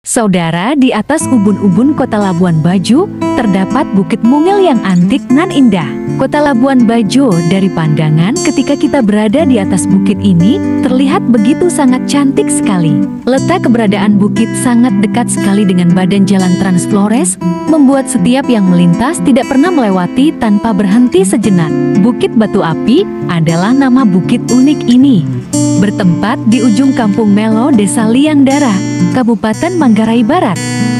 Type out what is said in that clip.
Saudara, di atas ubun-ubun kota Labuan Bajo, terdapat Bukit Mungil yang antik nan indah. Kota Labuan Bajo dari pandangan ketika kita berada di atas bukit ini, terlihat begitu sangat cantik sekali. Letak keberadaan bukit sangat dekat sekali dengan badan jalan Trans Flores, membuat setiap yang melintas tidak pernah melewati tanpa berhenti sejenak. Bukit Batu Api adalah nama bukit unik ini. Bertempat di ujung Kampung Melo, Desa Liangdara, Kabupaten Manggarai Barat.